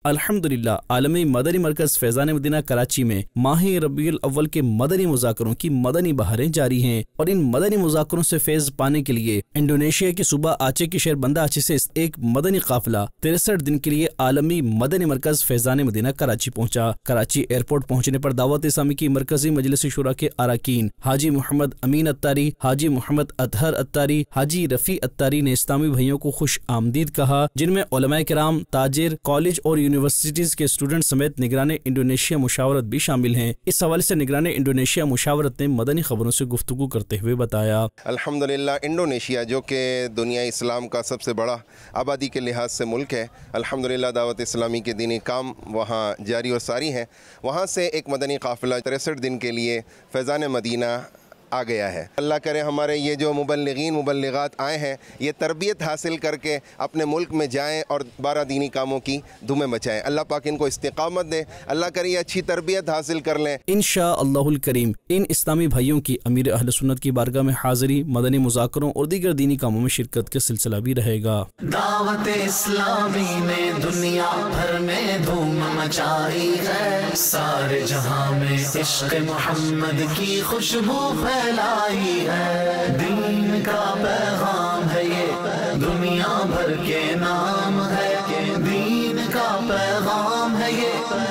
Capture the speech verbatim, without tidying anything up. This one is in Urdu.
الحمدللہ عالمی مدنی مرکز فیضان مدینہ کراچی میں ماہ ربیع الاول کے مدنی مذاکروں کی مدنی بہاریں جاری ہیں، اور ان مدنی مذاکروں سے فیض پانے کے لیے انڈونیشیا کے صوبہ آچے کے شہر بندہ آچے سے ایک مدنی قافلہ تریسٹھ دن کے لیے عالمی مدنی مرکز فیضان مدینہ کراچی پہنچا۔ کراچی ایئرپورٹ پہنچنے پر دعوت اسلامی کی مرکزی مجلس شورا کے اراکین حاجی محمد امین اتاری، حاجی محمد اطہر اتاری، حاجی رفیع اتاری نے اسلامی بھائیوں کو خوش آمدید کہا، جن میں علماء کرام، تاجر، کالج اور یونیورسٹیز کے اسٹوڈنٹ سمیت نگران انڈونیشیا مشاورت بھی شامل ہیں۔ اس حوالے سے نگران انڈونیشیا مشاورت نے مدنی خبروں سے گفتگو کرتے ہوئے بتایا، الحمدللہ انڈونیشیا جو کہ دنیا اسلام کا سب سے بڑا آبادی کے لحاظ سے ملک ہے، الحمدللہ دعوت اسلامی کے دینی کام وہاں جاری و ساری ہیں۔ وہاں سے ایک مدنی قافلہ تریسٹھ دن کے لیے فیضان مدینہ آ گیا ہے۔ اللہ کرے ہمارے یہ جو مبلغین مبلغات آئے ہیں یہ تربیت حاصل کر کے اپنے ملک میں جائیں اور بارہ دینی کاموں کی دھومیں مچائیں۔ اللہ پاک ان کو استقامت دے، اللہ کرے یہ اچھی تربیت حاصل کر لیں انشاءاللہ الکریم۔ ان اسلامی بھائیوں کی امیر اہل سنت کی بارگاہ میں حاضری، مدنی مذاکروں اور دیگر دینی کاموں میں شرکت کا سلسلہ بھی رہے گا۔ دعوت اسلامی نے دنیا بھر میں دھوم مچائی ہے، سارے جہاں میں عشق محمد کی خوشبو پھیلائی ہے، دین کا پیغام ہے یہ دنیا بھر کے نام ہے، دین کا پیغام ہے یہ